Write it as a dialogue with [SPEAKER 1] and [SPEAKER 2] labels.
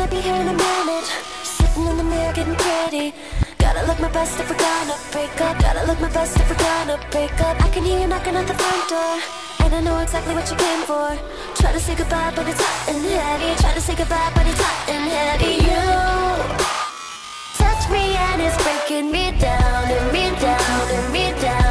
[SPEAKER 1] might be here in a minute. Sitting in the mirror getting pretty. Gotta look my best if we're gonna break up. Gotta look my best if we're gonna break up. I can hear you knocking at the front door, and I know exactly what you came for. Try to say goodbye but it's hot and heavy. Try to say goodbye but it's hot and heavy. You touch me and it's breaking me down and me down and me down.